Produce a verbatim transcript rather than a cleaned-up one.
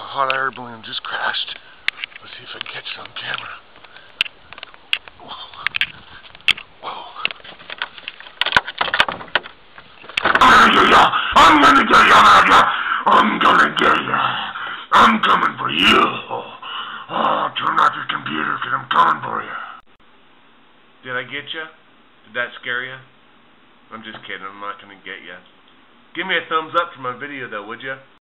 hot air balloon just crashed. Let's see if I can catch it on camera. Whoa. Whoa. I'm gonna get you, Maggie. I'm gonna get you. I'm coming for you. Oh, turn off your computer because I'm coming for you. Did I get you? Did that scare you? I'm just kidding. I'm not gonna get you. Give me a thumbs up for my video though, would you?